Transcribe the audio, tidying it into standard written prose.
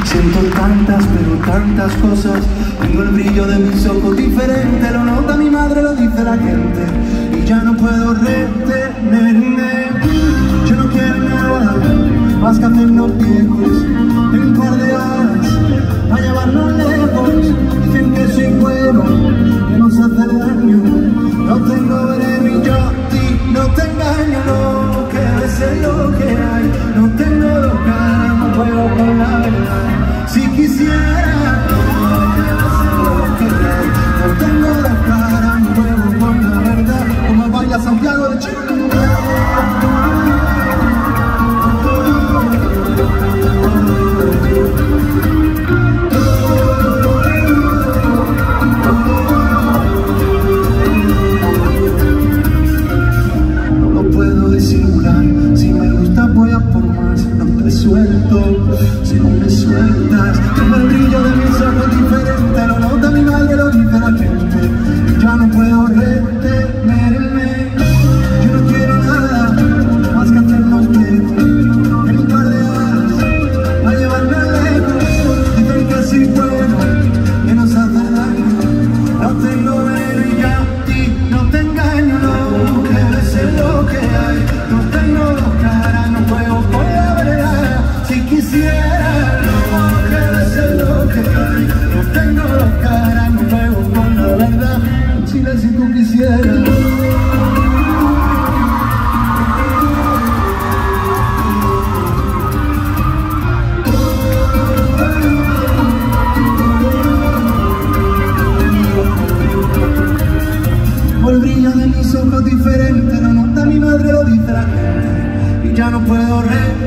Siento tantas, pero tantas cosas. Tengo el brillo de mis ojos diferente. Lo nota mi madre, lo dice la gente. Y ya no puedo retenerme. Yo no quiero nada más que hacernos viejos. En un par de horas a llevarnos lejos. Dicen que soy bueno, que nos hace daño. No tengo veneno y yo a ti no te engaño. No, que a veces lo que hay. No tengo dos caras, no juego con la verdad. Si quisiera, no tengo la cara, no juego con la verdad. Como baila Santiago de Chile. No lo puedo disimular, si me gusta voy a por más. No te suelto, si no me sueltas. Tengo el brillo de mis ojos diferente. Lo nota mi madre, lo dice la gente. Ya no puedo retenerme. Yo no quiero nada más que hacernos viejos. En un par de horas a llevarme lejos. Dicen que soy bueno, que nos hace daño. No tengo veneno y ya a ti no te engaño. No, que a veces lo que hay. No tengo dos caras, no juego por la verdad. Si quisiera, no, que a veces lo que hay. No tengo dos caras, no juego por la verdad. Chile, si tú quisieras. El brillo de mis ojos diferente, lo nota mi madre, lo dice la gente. Y ya no puedo